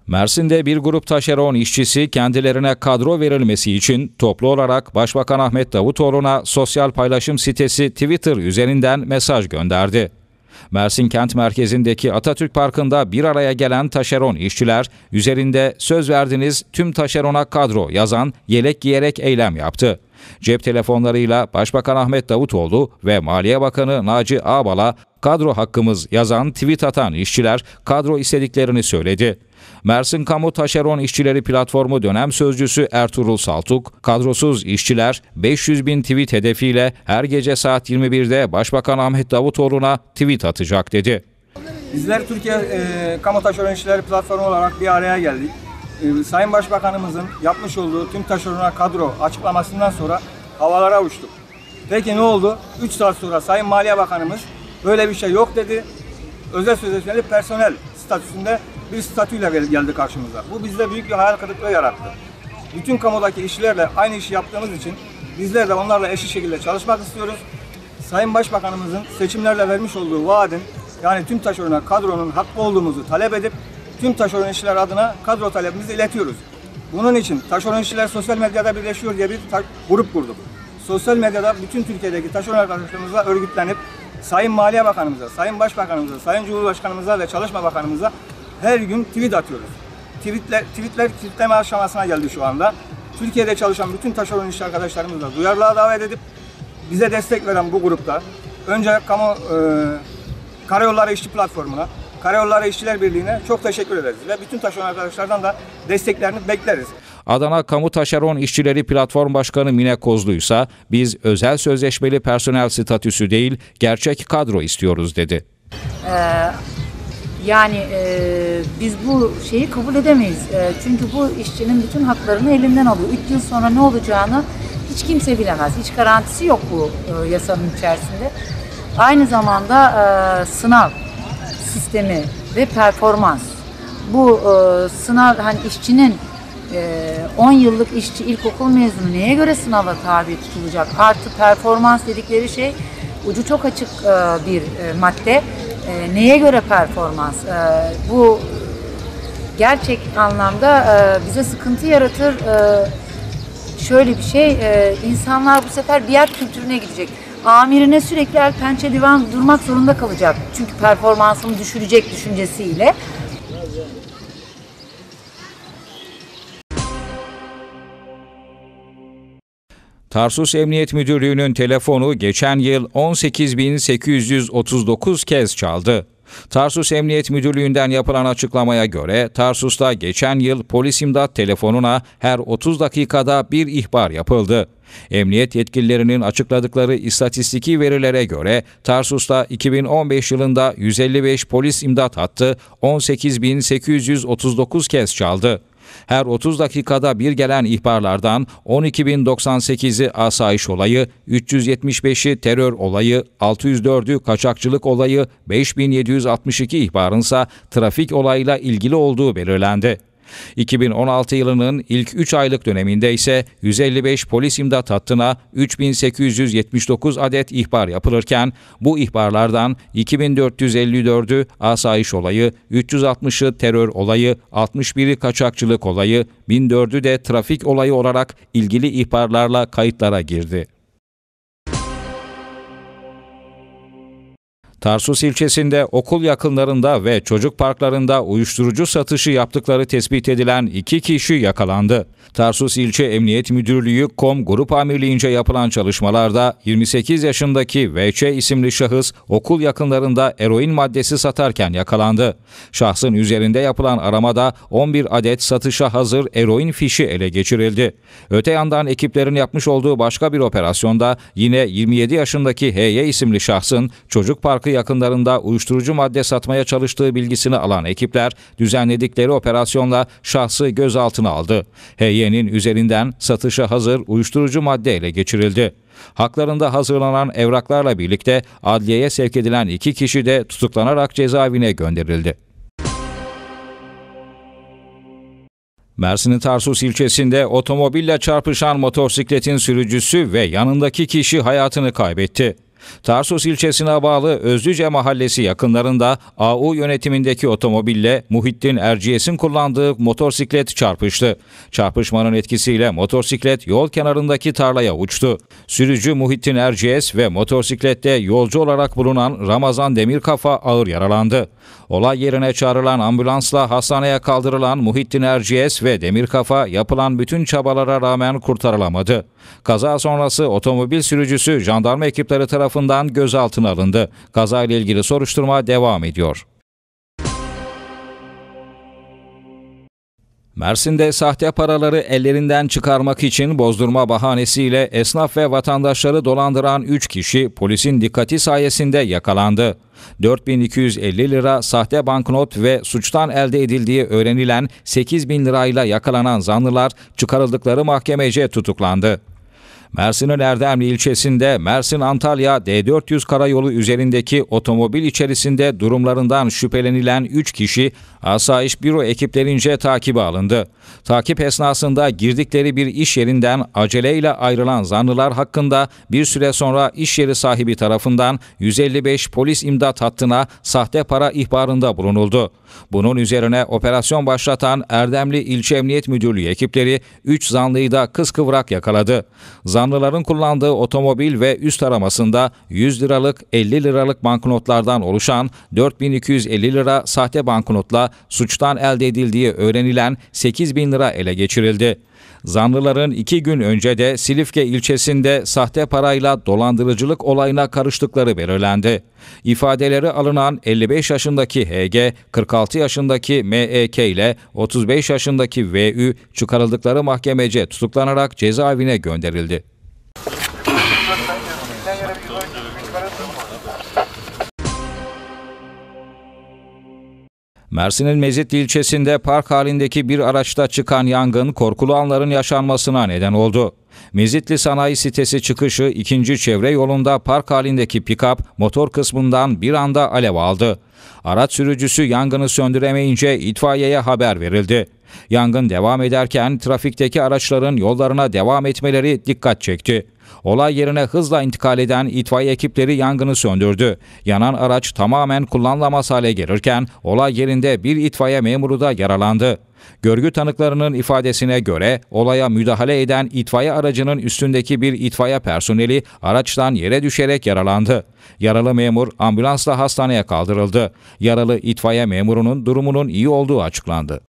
Mersin'de bir grup taşeron işçisi kendilerine kadro verilmesi için toplu olarak Başbakan Ahmet Davutoğlu'na sosyal paylaşım sitesi Twitter üzerinden mesaj gönderdi. Mersin kent merkezindeki Atatürk Parkı'nda bir araya gelen taşeron işçiler üzerinde "söz verdiniz tüm taşerona kadro" yazan yelek giyerek eylem yaptı. Cep telefonlarıyla Başbakan Ahmet Davutoğlu ve Maliye Bakanı Naci Ağbal'a "kadro hakkımız" yazan tweet atan işçiler kadro istediklerini söyledi. Mersin Kamu Taşeron İşçileri Platformu dönem sözcüsü Ertuğrul Saltuk, kadrosuz işçiler 500.000 tweet hedefiyle her gece saat 21'de Başbakan Ahmet Davutoğlu'na tweet atacak dedi. Bizler Türkiye Kamu Taşeron İşçileri Platformu olarak bir araya geldik. Sayın Başbakanımızın yapmış olduğu tüm taşerona kadro açıklamasından sonra havalara uçtuk. Peki ne oldu? 3 saat sonra Sayın Maliye Bakanımız böyle bir şey yok dedi. Özel sözleşmeli personel statüsünde bir statüyle geldi karşımıza. Bu bizde büyük bir hayal kırıklığı yarattı. Bütün kamudaki işçilerle aynı işi yaptığımız için bizler de onlarla eşit şekilde çalışmak istiyoruz. Sayın Başbakanımızın seçimlerle vermiş olduğu vaadin, yani tüm taşerona kadronun hakkı olduğumuzu talep edip tüm taşeron işçiler adına kadro talebimizi iletiyoruz. Bunun için Taşeron İşçiler Sosyal Medyada Birleşiyor diye bir grup kurduk. Sosyal medyada bütün Türkiye'deki taşeron arkadaşlarımızla örgütlenip Sayın Maliye Bakanımıza, Sayın Başbakanımıza, Sayın Cumhurbaşkanımıza ve Çalışma Bakanımıza her gün tweet atıyoruz. Tweetler tweetleme aşamasına geldi şu anda. Türkiye'de çalışan bütün taşeron işçi arkadaşlarımızla duyarlılığa davet edip bize destek veren bu grupta önce Karayolları İşçi Platformu'na, Karayolları İşçiler Birliği'ne çok teşekkür ederiz ve bütün taşeron arkadaşlardan da desteklerini bekleriz. Adana Kamu Taşeron İşçileri Platform Başkanı Mine Kozlu ise "biz özel sözleşmeli personel statüsü değil, gerçek kadro istiyoruz" dedi. Biz bu şeyi kabul edemeyiz. Çünkü bu işçinin bütün haklarını elinden alıyor. 3 yıl sonra ne olacağını hiç kimse bilemez. Hiç garantisi yok bu yasanın içerisinde. Aynı zamanda sınav sistemi ve performans. Bu sınav, hani işçinin 10 yıllık işçi ilkokul mezunu neye göre sınava tabi tutulacak? Artı performans dedikleri şey ucu çok açık bir madde. Neye göre performans? Bu gerçek anlamda bize sıkıntı yaratır. Şöyle bir şey, insanlar bu sefer bir yer kültürüne gidecek. Amirine sürekli el pençe divan durmak zorunda kalacak. Çünkü performansını düşürecek düşüncesiyle. Tarsus Emniyet Müdürlüğü'nün telefonu geçen yıl 18.839 kez çaldı. Tarsus Emniyet Müdürlüğü'nden yapılan açıklamaya göre Tarsus'ta geçen yıl polis imdat telefonuna her 30 dakikada bir ihbar yapıldı. Emniyet yetkililerinin açıkladıkları istatistiki verilere göre Tarsus'ta 2015 yılında 155 polis imdat hattı 18.839 kez çaldı. Her 30 dakikada bir gelen ihbarlardan 12.098'i asayiş olayı, 375'i terör olayı, 604'ü kaçakçılık olayı, 5.762 ihbarınsa trafik olayıyla ilgili olduğu belirlendi. 2016 yılının ilk 3 aylık döneminde ise 155 polis imdat hattına 3.879 adet ihbar yapılırken bu ihbarlardan 2.454'ü asayiş olayı, 360'ı terör olayı, 61'i kaçakçılık olayı, 1004'ü de trafik olayı olarak ilgili ihbarlarla kayıtlara girdi. Tarsus ilçesinde okul yakınlarında ve çocuk parklarında uyuşturucu satışı yaptıkları tespit edilen 2 kişi yakalandı. Tarsus İlçe Emniyet Müdürlüğü KOM Grup Amirliğince yapılan çalışmalarda 28 yaşındaki VÇ isimli şahıs okul yakınlarında eroin maddesi satarken yakalandı. Şahsın üzerinde yapılan aramada 11 adet satışa hazır eroin fişi ele geçirildi. Öte yandan ekiplerin yapmış olduğu başka bir operasyonda yine 27 yaşındaki HY isimli şahsın çocuk parkı yakınlarında uyuşturucu madde satmaya çalıştığı bilgisini alan ekipler düzenledikleri operasyonla şahsı gözaltına aldı. HY'nin üzerinden satışa hazır uyuşturucu madde ele geçirildi. Haklarında hazırlanan evraklarla birlikte adliyeye sevk edilen 2 kişi de tutuklanarak cezaevine gönderildi. Mersin'in Tarsus ilçesinde otomobille çarpışan motosikletin sürücüsü ve yanındaki kişi hayatını kaybetti. Tarsus ilçesine bağlı Özlüce Mahallesi yakınlarında AU yönetimindeki otomobille Muhittin Erciyes'in kullandığı motosiklet çarpıştı. Çarpışmanın etkisiyle motosiklet yol kenarındaki tarlaya uçtu. Sürücü Muhittin Erciyes ve motosiklette yolcu olarak bulunan Ramazan Demirkafa ağır yaralandı. Olay yerine çağrılan ambulansla hastaneye kaldırılan Muhittin Erciyes ve Demirkafa yapılan bütün çabalara rağmen kurtarılamadı. Kaza sonrası otomobil sürücüsü jandarma ekipleri tarafından gözaltına alındı. Kazayla ilgili soruşturma devam ediyor. Mersin'de sahte paraları ellerinden çıkarmak için bozdurma bahanesiyle esnaf ve vatandaşları dolandıran 3 kişi polisin dikkati sayesinde yakalandı. 4.250 lira sahte banknot ve suçtan elde edildiği öğrenilen 8.000 lirayla yakalanan zanlılar çıkarıldıkları mahkemece tutuklandı. Mersin'in Erdemli ilçesinde Mersin-Antalya D400 karayolu üzerindeki otomobil içerisinde durumlarından şüphelenilen 3 kişi Asayiş Büro ekiplerince takibe alındı. Takip esnasında girdikleri bir iş yerinden aceleyle ayrılan zanlılar hakkında bir süre sonra iş yeri sahibi tarafından 155 polis imdat hattına sahte para ihbarında bulunuldu. Bunun üzerine operasyon başlatan Erdemli İlçe Emniyet Müdürlüğü ekipleri 3 zanlıyı da kıskıvrak yakaladı. Zanlıların kullandığı otomobil ve üst aramasında 100 liralık 50 liralık banknotlardan oluşan 4.250 lira sahte banknotla suçtan elde edildiği öğrenilen 8.000 lira ele geçirildi. Zanlıların 2 gün önce de Silifke ilçesinde sahte parayla dolandırıcılık olayına karıştıkları belirlendi. İfadeleri alınan 55 yaşındaki HG, 46 yaşındaki MEK ile 35 yaşındaki VÜ çıkarıldıkları mahkemece tutuklanarak cezaevine gönderildi. Mersin'in Mezitli ilçesinde park halindeki bir araçta çıkan yangın korkulu anların yaşanmasına neden oldu. Mezitli Sanayi Sitesi çıkışı 2. çevre yolunda park halindeki pick-up motor kısmından bir anda alev aldı. Araç sürücüsü yangını söndüremeyince itfaiyeye haber verildi. Yangın devam ederken trafikteki araçların yollarına devam etmeleri dikkat çekti. Olay yerine hızla intikal eden itfaiye ekipleri yangını söndürdü. Yanan araç tamamen kullanılamaz hale gelirken olay yerinde bir itfaiye memuru da yaralandı. Görgü tanıklarının ifadesine göre olaya müdahale eden itfaiye aracının üstündeki bir itfaiye personeli araçtan yere düşerek yaralandı. Yaralı memur ambulansla hastaneye kaldırıldı. Yaralı itfaiye memurunun durumunun iyi olduğu açıklandı.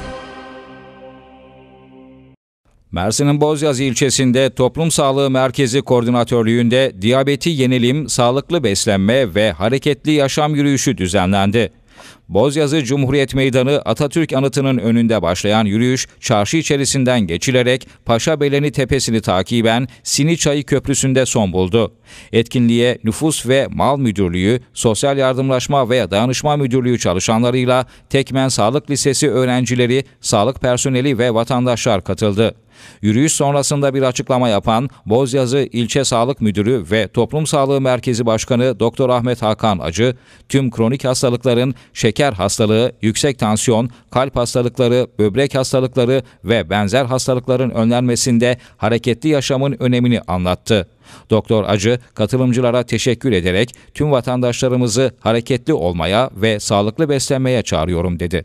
Mersin'in Bozyazı ilçesinde Toplum Sağlığı Merkezi Koordinatörlüğü'nde Diyabeti Yenelim, Sağlıklı Beslenme ve Hareketli Yaşam Yürüyüşü düzenlendi. Bozyazı Cumhuriyet Meydanı Atatürk Anıtı'nın önünde başlayan yürüyüş, çarşı içerisinden geçilerek Paşabeleni Tepesi'ni takiben Siniçayı Köprüsü'nde son buldu. Etkinliğe Nüfus ve Mal Müdürlüğü, Sosyal Yardımlaşma ve Dayanışma Müdürlüğü çalışanlarıyla Tekmen Sağlık Lisesi öğrencileri, sağlık personeli ve vatandaşlar katıldı. Yürüyüş sonrasında bir açıklama yapan Bozyazı İlçe Sağlık Müdürü ve Toplum Sağlığı Merkezi Başkanı Dr. Ahmet Hakan Acı, tüm kronik hastalıkların şeker hastalığı, yüksek tansiyon, kalp hastalıkları, böbrek hastalıkları ve benzer hastalıkların önlenmesinde hareketli yaşamın önemini anlattı. Doktor Acı, katılımcılara teşekkür ederek tüm vatandaşlarımızı hareketli olmaya ve sağlıklı beslenmeye çağırıyorum dedi.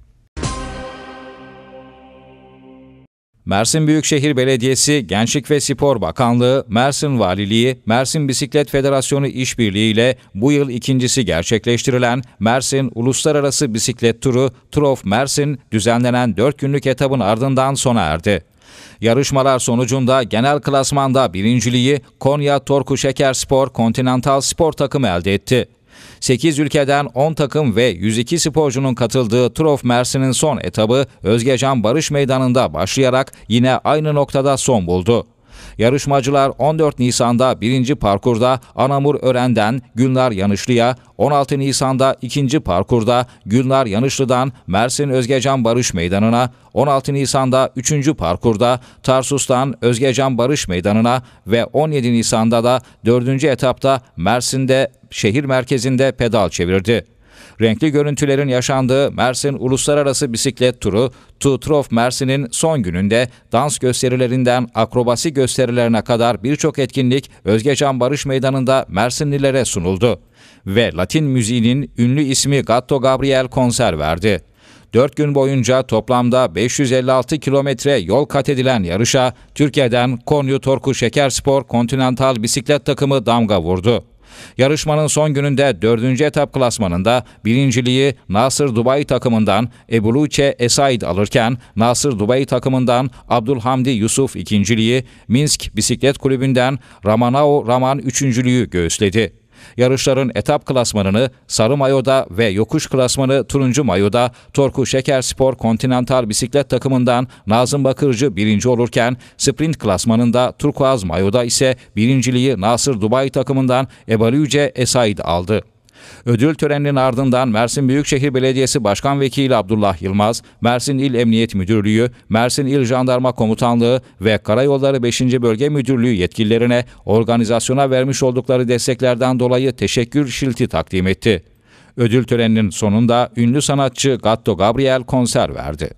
Mersin Büyükşehir Belediyesi, Gençlik ve Spor Bakanlığı, Mersin Valiliği, Mersin Bisiklet Federasyonu işbirliği ile bu yıl ikincisi gerçekleştirilen Mersin Uluslararası Bisiklet Turu, Tour of Mersin düzenlenen 4 günlük etabın ardından sona erdi. Yarışmalar sonucunda genel klasmanda birinciliği Konya Torku Şeker Spor Continental Spor takımı elde etti. 8 ülkeden 10 takım ve 102 sporcunun katıldığı Tour of Mersin'in son etabı Özgecan Barış Meydanı'nda başlayarak yine aynı noktada son buldu. Yarışmacılar 14 Nisan'da 1. parkurda Anamur-Ören'den Gülnar Yanışlı'ya, 16 Nisan'da 2. parkurda Gülnar Yanışlı'dan Mersin Özgecan Barış Meydanı'na, 16 Nisan'da 3. parkurda Tarsus'tan Özgecan Barış Meydanı'na ve 17 Nisan'da da 4. etapta Mersin'de şehir merkezinde pedal çevirdi. Renkli görüntülerin yaşandığı Mersin Uluslararası Bisiklet Turu, Tour of Mersin'in son gününde dans gösterilerinden akrobasi gösterilerine kadar birçok etkinlik Özgecan Barış Meydanı'nda Mersinlilere sunuldu. Ve Latin müziğinin ünlü ismi Gato Gabriel konser verdi. 4 gün boyunca toplamda 556 kilometre yol kat edilen yarışa Türkiye'den Konya Torku Şekerspor Continental bisiklet takımı damga vurdu. Yarışmanın son gününde 4. etap klasmanında birinciliği Nasır Dubai takımından Ebuluce Esaid alırken Nasır Dubai takımından Abdülhamdi Yusuf ikinciliği, Minsk Bisiklet Kulübü'nden Ramanao Raman üçüncülüğü göğüsledi. Yarışların etap klasmanını sarı mayoda ve yokuş klasmanı turuncu mayoda Torku Şekerspor Continental bisiklet takımından Nazım Bakırcı birinci olurken sprint klasmanında turkuaz mayoda ise birinciliği Nasır Dubai takımından Ebaluce Esaid aldı. Ödül töreninin ardından Mersin Büyükşehir Belediyesi Başkan Vekili Abdullah Yılmaz, Mersin İl Emniyet Müdürlüğü, Mersin İl Jandarma Komutanlığı ve Karayolları 5. Bölge Müdürlüğü yetkililerine organizasyona vermiş oldukları desteklerden dolayı teşekkür şilti takdim etti. Ödül töreninin sonunda ünlü sanatçı Gato Gabriel konser verdi.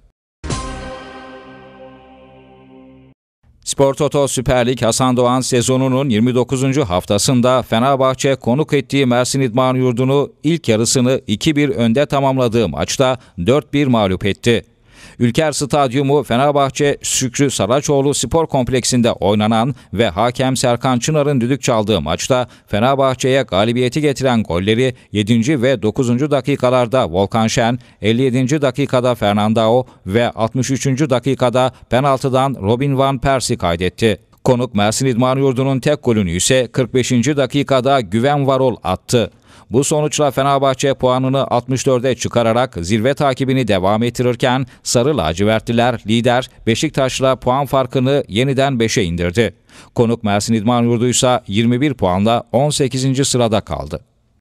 Spor Toto Süper Lig Hasan Doğan sezonunun 29. haftasında Fenerbahçe konuk ettiği Mersin İdman Yurdu'nu ilk yarısını 2-1 önde tamamladığı maçta 4-1 mağlup etti. Ülker Stadyumu Fenerbahçe Şükrü Saraçoğlu Spor Kompleksinde oynanan ve hakem Serkan Çınar'ın düdük çaldığı maçta Fenerbahçe'ye galibiyeti getiren golleri 7. ve 9. dakikalarda Volkan Şen, 57. dakikada Fernandao ve 63. dakikada penaltıdan Robin van Persie kaydetti. Konuk Mersin İdman Yurdu'nun tek golünü ise 45. dakikada Güven Varol attı. Bu sonuçla Fenerbahçe puanını 64'e çıkararak zirve takibini devam ettirirken Sarı Lacivertliler lider Beşiktaş'la puan farkını yeniden 5'e indirdi. Konuk Mersin İdman Yurdu ise 21 puanla 18. sırada kaldı.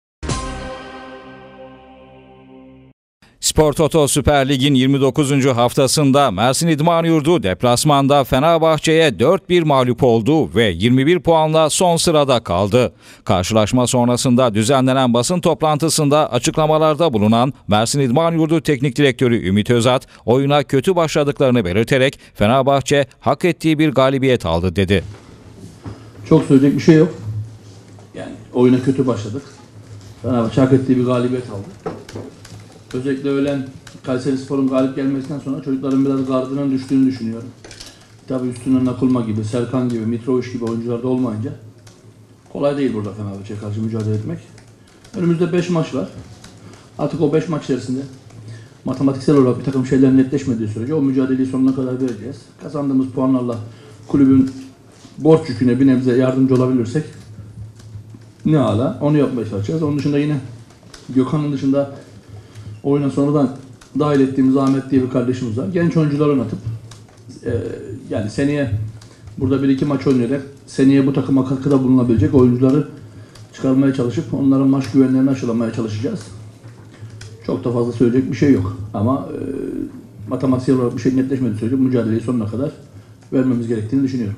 Spor Toto Süper Lig'in 29. haftasında Mersin İdman Yurdu deplasmanda Fenerbahçe'ye 4-1 mağlup oldu ve 21 puanla son sırada kaldı. Karşılaşma sonrasında düzenlenen basın toplantısında açıklamalarda bulunan Mersin İdman Yurdu Teknik Direktörü Ümit Özat, oyuna kötü başladıklarını belirterek Fenerbahçe hak ettiği bir galibiyet aldı dedi. Çok söyleyecek bir şey yok. Yani oyuna kötü başladık. Fenerbahçe hak ettiği bir galibiyet aldı. Özellikle öğlen Kayserispor'un galip gelmesinden sonra çocukların biraz gardının düştüğünü düşünüyorum. Tabii üstünden Nakulma gibi, Serkan gibi, Mitrovic gibi oyuncular da olmayınca kolay değil burada Fenerbahçe'ye karşı mücadele etmek. Önümüzde 5 maç var. Artık o 5 maç içerisinde matematiksel olarak bir takım şeyler netleşmediği sürece o mücadeleyi sonuna kadar vereceğiz. Kazandığımız puanlarla kulübün borç yüküne bir nebze yardımcı olabilirsek ne ala onu yapmaya çalışacağız. Onun dışında yine Gökhan'ın dışında oyuna sonradan dahil ettiğimiz Ahmet diye bir kardeşimiz var. Genç oyuncular oynatıp yani seneye burada 1-2 maç oynayarak seneye bu takıma katkıda bulunabilecek oyuncuları çıkarmaya çalışıp onların maç güvenlerini aşılamaya çalışacağız. Çok da fazla söyleyecek bir şey yok. Ama matematiksel olarak bir şey netleşmediği sürece mücadeleyi sonuna kadar vermemiz gerektiğini düşünüyorum.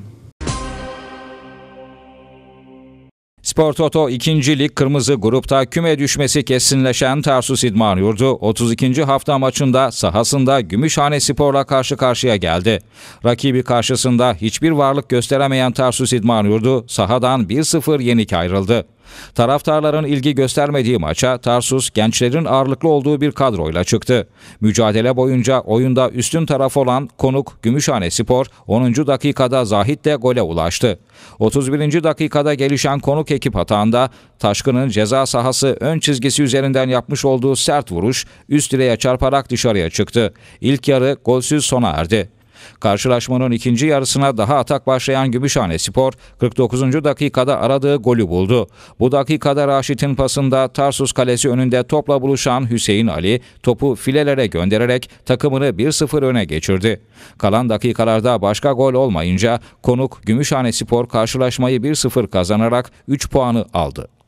Spor Toto 2. Lig Kırmızı Grup'ta küme düşmesi kesinleşen Tarsus İdman Yurdu 32. hafta maçında sahasında Gümüşhane Spor'la karşı karşıya geldi. Rakibi karşısında hiçbir varlık gösteremeyen Tarsus İdman Yurdu sahadan 1-0 yenik ayrıldı. Taraftarların ilgi göstermediği maça Tarsus gençlerin ağırlıklı olduğu bir kadroyla çıktı. Mücadele boyunca oyunda üstün taraf olan konuk Gümüşhane Spor 10. dakikada Zahit'le gole ulaştı. 31. dakikada gelişen konuk ekip hatağında Taşkın'ın ceza sahası ön çizgisi üzerinden yapmış olduğu sert vuruş üst direğe çarparak dışarıya çıktı. İlk yarı golsüz sona erdi. Karşılaşmanın ikinci yarısına daha atak başlayan Gümüşhane Spor 49. dakikada aradığı golü buldu. Bu dakikada Raşit'in pasında Tarsus kalesi önünde topla buluşan Hüseyin Ali topu filelere göndererek takımını 1-0 öne geçirdi. Kalan dakikalarda başka gol olmayınca konuk Gümüşhane Spor karşılaşmayı 1-0 kazanarak 3 puanı aldı.